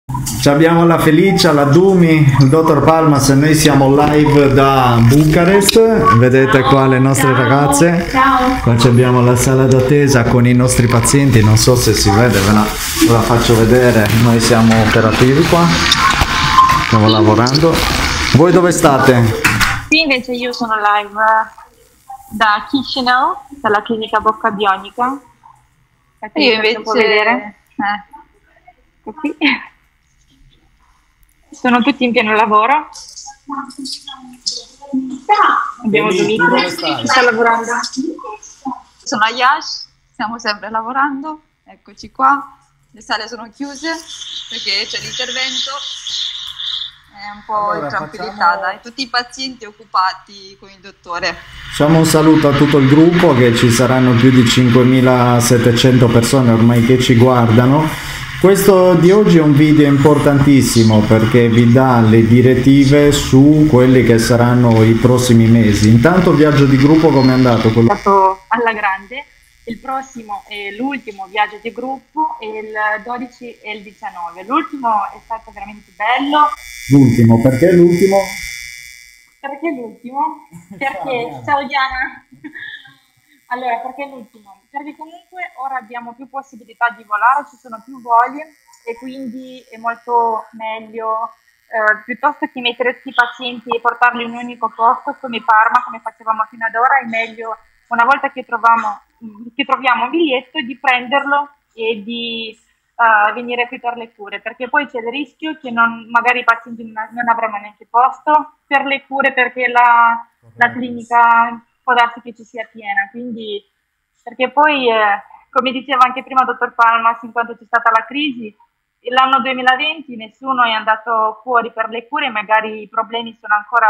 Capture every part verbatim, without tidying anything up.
Ci abbiamo la Felicia, la Dumi, il dottor Palmas e noi siamo live da Bucarest. Vedete qua le nostre Ciao. ragazze. Ciao. Qua abbiamo la sala d'attesa con i nostri pazienti, non so se si vede, ve la, ve la faccio vedere. Noi siamo operativi qua, stiamo lavorando. Voi dove state? Qui invece io sono live da Chisinau, dalla clinica Bocca Bionica. Aspetta, Io vi faccio invece un po' vedere. Eh. Ecco qui. Sono tutti in pieno lavoro. Abbiamo Quindi, tu Dimitri dove stai? che sta lavorando. sono a Yash, stiamo sempre lavorando, eccoci qua, le sale sono chiuse perché c'è l'intervento, è un po' Allora, intranquillizzata facciamo- e tutti i pazienti occupati con il dottore. Facciamo un saluto a tutto il gruppo, che ci saranno più di cinquemilasettecento persone ormai che ci guardano. Questo di oggi è un video importantissimo perché vi dà le direttive su quelli che saranno i prossimi mesi. Intanto viaggio di gruppo come è andato? Quello... È stato alla grande. Il prossimo è l'ultimo viaggio di gruppo, e il dodici e il diciannove. L'ultimo è stato veramente bello. L'ultimo, perché l'ultimo? Perché l'ultimo? Perché, ciao Diana! Allora, perché l'ultimo? Perché comunque ora abbiamo più possibilità di volare, ci sono più voli e quindi è molto meglio, eh, piuttosto che mettere tutti i pazienti e portarli in un unico posto come Parma, come facevamo fino ad ora, è meglio una volta che troviamo, che troviamo un biglietto di prenderlo e di uh, venire qui per le cure, perché poi c'è il rischio che non, magari i pazienti non, non avranno neanche posto per le cure perché la, la clinica può darsi che ci sia piena, quindi perché poi eh, come diceva anche prima il dottor Palmas, in quanto c'è stata la crisi, l'anno duemilaventi nessuno è andato fuori per le cure, magari i problemi sono ancora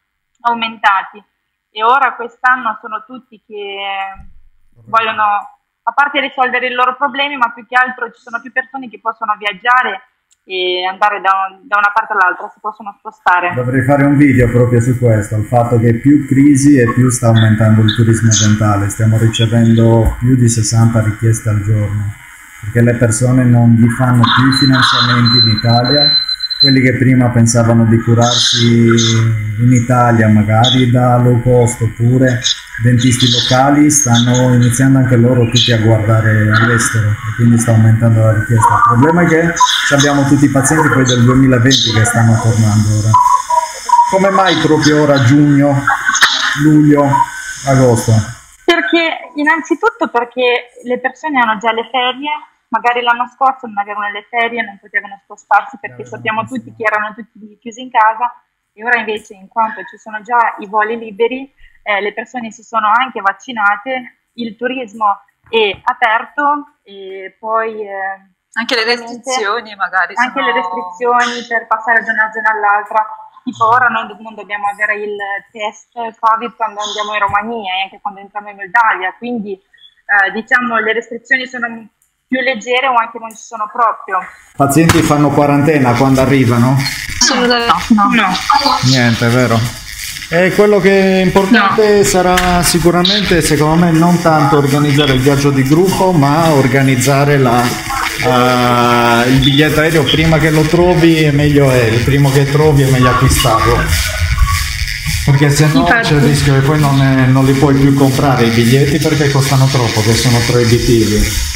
aumentati e ora quest'anno sono tutti che vogliono, a parte risolvere i loro problemi, ma più che altro ci sono più persone che possono viaggiare e andare da, un, da una parte all'altra, si possono spostare. Dovrei fare un video proprio su questo, il fatto che più crisi e più sta aumentando il turismo dentale. Stiamo ricevendo più di sessanta richieste al giorno, perché le persone non gli fanno più i finanziamenti in Italia. Quelli che prima pensavano di curarsi in Italia magari da low cost oppure dentisti locali stanno iniziando anche loro tutti a guardare all'estero e quindi sta aumentando la richiesta. Il problema è che abbiamo tutti i pazienti poi del duemilaventi che stanno tornando ora. Come mai proprio ora giugno, luglio, agosto? Perché innanzitutto perché le persone hanno già le ferie, magari l'anno scorso non avevano le ferie, non potevano spostarsi perché sappiamo tutti che erano tutti chiusi in casa, e ora invece, in quanto ci sono già i voli liberi, eh, le persone si sono anche vaccinate, il turismo è aperto e poi eh, Anche le restrizioni magari anche sono... le restrizioni per passare da una zona all'altra, tipo ora noi non dobbiamo avere il test Covid quando andiamo in Romania e anche quando entriamo in Moldavia, quindi eh, diciamo le restrizioni sono più leggere o anche non ci sono proprio. I pazienti fanno quarantena quando arrivano? Assolutamente no. No. Niente, vero? E quello che è importante No. sarà sicuramente, secondo me, non tanto organizzare il viaggio di gruppo, ma organizzare la, uh, il biglietto aereo prima che lo trovi è meglio è, il primo che trovi è meglio acquistarlo. Perché se no Infatti. c'è il rischio che poi non, è, non li puoi più comprare i biglietti perché costano troppo, che sono proibitivi.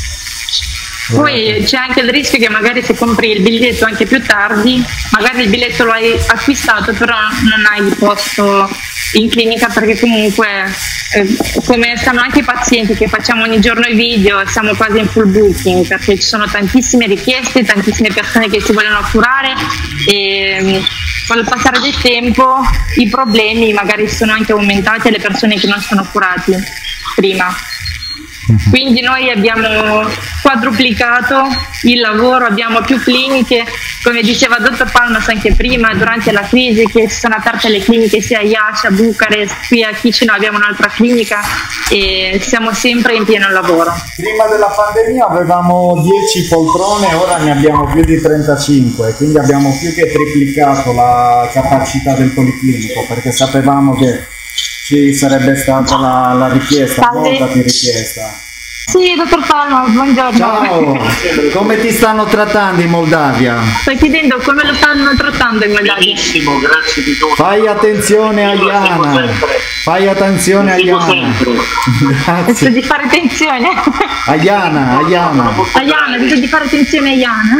Poi c'è anche il rischio che magari se compri il biglietto anche più tardi, magari il biglietto lo hai acquistato però non hai il posto in clinica, perché comunque eh, come stanno anche i pazienti che facciamo ogni giorno i video, siamo quasi in full booking perché ci sono tantissime richieste, tantissime persone che si vogliono curare e mh, con il passare del tempo i problemi magari sono anche aumentati e le persone che non sono curate prima. Quindi noi abbiamo quadruplicato il lavoro, abbiamo più cliniche, come diceva il dottor Palmas anche prima, durante la crisi che si sono aperte le cliniche sia a Iași, a Bucarest, qui a Chisinau abbiamo un'altra clinica e siamo sempre in pieno lavoro. Prima della pandemia avevamo dieci poltrone, ora ne abbiamo più di trentacinque, quindi abbiamo più che triplicato la capacità del policlinico perché sapevamo che ci sarebbe stata la, la richiesta, Salve. molta più richiesta. Sì, dottor Palma, buongiorno. Ciao, come ti stanno trattando in Moldavia? Sto chiedendo come lo stanno trattando in Moldavia. Benissimo, grazie di tutto. Fai attenzione a Iana, fai attenzione a Iana. Penso di fare attenzione. A Iana, a Iana. A Iana, penso di fare attenzione a Iana.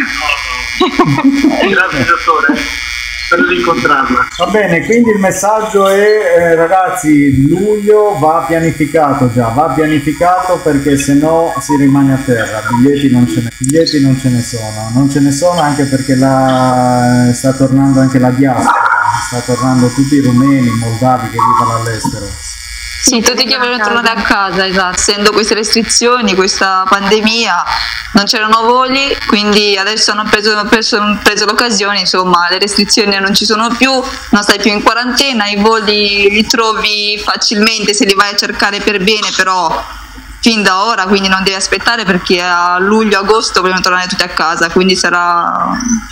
Grazie dottore, spero di incontrarla. Va bene, quindi il messaggio è eh, ragazzi, luglio va pianificato già, va pianificato perché se no si rimane a terra, biglietti non ce ne, biglietti non ce ne sono, non ce ne sono anche perché la, sta tornando anche la diaspora, sta tornando tutti i rumeni, i moldavi che vivono all'estero. Sì, tutti che vogliono tornare a casa, esatto. Essendo queste restrizioni, questa pandemia, non c'erano voli, quindi adesso hanno preso, preso, preso l'occasione, insomma, le restrizioni non ci sono più, non stai più in quarantena, i voli li trovi facilmente se li vai a cercare per bene, però fin da ora, quindi non devi aspettare perché a luglio-agosto vogliono tornare tutti a casa, quindi sarà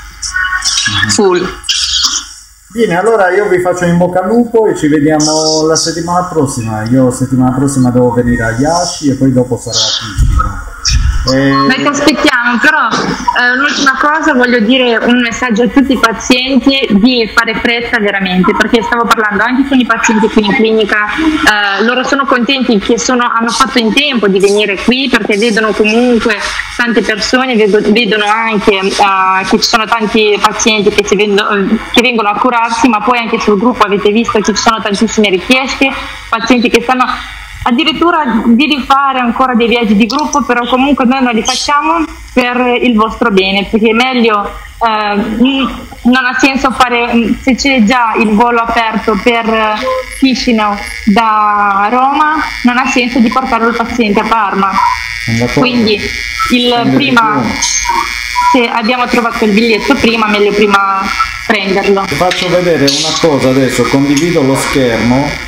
full. Bene, allora io vi faccio in bocca al lupo e ci vediamo la settimana prossima. Io settimana prossima devo venire a Iași e poi dopo sarò a Chișinău. E... Noi ti aspettiamo, però eh, l'ultima cosa voglio dire un messaggio a tutti i pazienti di fare fretta veramente, perché stavo parlando anche con i pazienti qui in clinica, eh, loro sono contenti che sono, hanno fatto in tempo di venire qui perché vedono comunque tante persone, vedono anche eh, che ci sono tanti pazienti che, si vengono, che vengono a curarsi, ma poi anche sul gruppo avete visto che ci sono tantissime richieste, pazienti che stanno addirittura di rifare ancora dei viaggi di gruppo, però comunque noi non li facciamo per il vostro bene, perché è meglio, eh, non ha senso fare, se c'è già il volo aperto per Chișinău da Roma, non ha senso di portare il paziente a Parma. Quindi il prima, se abbiamo trovato il biglietto prima, meglio prima prenderlo. Vi faccio vedere una cosa adesso, condivido lo schermo.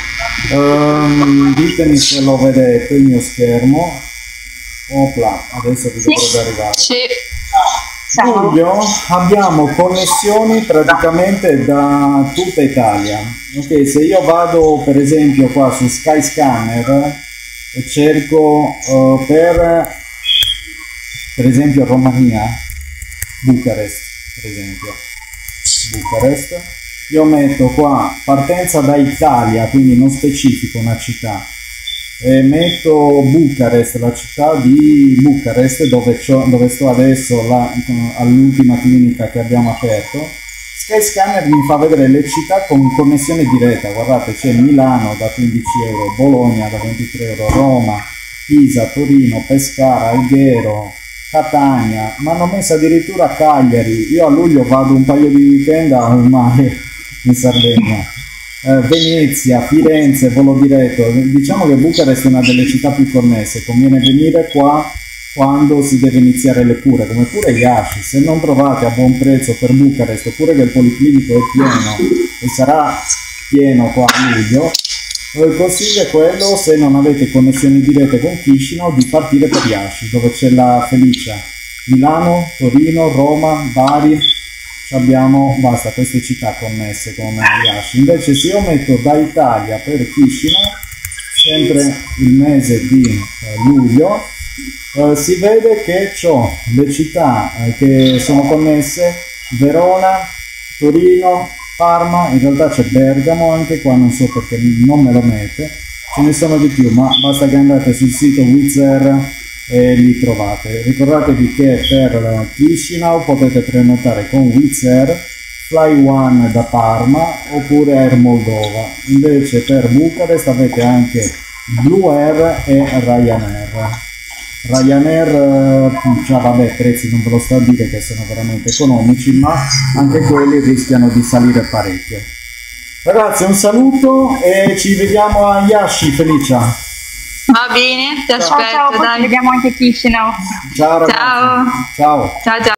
Um, ditemi se lo vedete il mio schermo. Opla, adesso vi dovrebbe arrivare. Sì. Luglio abbiamo connessioni praticamente da tutta Italia. Ok, se io vado per esempio qua su Skyscanner e cerco uh, per per esempio Romania, Bucarest, per esempio Bucarest, io metto qua partenza da Italia, quindi non specifico una città, e metto Bucarest, la città di Bucarest dove, dove sto adesso, all'ultima clinica che abbiamo aperto. Skyscanner mi fa vedere le città con connessione diretta, guardate, c'è Milano da quindici euro, Bologna da ventitré euro, Roma, Pisa, Torino, Pescara, Alghero, Catania, ma hanno messo addirittura Cagliari. Io a luglio vado un paio di weekend al mare in Sardegna, eh, Venezia, Firenze, volo diretto. Diciamo che Bucarest è una delle città più connesse, conviene venire qua quando si deve iniziare le cure, come pure Iași. Se non trovate a buon prezzo per Bucarest, oppure che il policlinico è pieno e sarà pieno qua a luglio, il consiglio è quello, se non avete connessioni dirette con Chișinău, di partire per Iași, dove c'è la Felicia. Milano, Torino, Roma, Bari, abbiamo, basta, queste città connesse con Iași. Invece se io metto da Italia per Chișinău, sempre il mese di eh, luglio, eh, si vede che ho le città eh, che sono connesse: Verona, Torino, Parma, in realtà c'è Bergamo anche qua, non so perché non me lo mette, ce ne sono di più, ma basta che andate sul sito Wizz Air e li trovate. Ricordatevi che per Chișinău potete prenotare con Wizz Air, Fly One da Parma oppure Air Moldova. Invece per Bucarest avete anche Blue Air e Ryanair. Ryanair, cioè vabbè, prezzi non ve lo sto a dire che sono veramente economici, ma anche quelli rischiano di salire parecchio. Ragazzi, un saluto e ci vediamo a Iași, Felicia. Va bene, ti aspetto, ciao, ciao, dai. Ci vediamo anche a Chișinău. Ciao ragazzi. Ciao. Ciao. Ciao, ciao.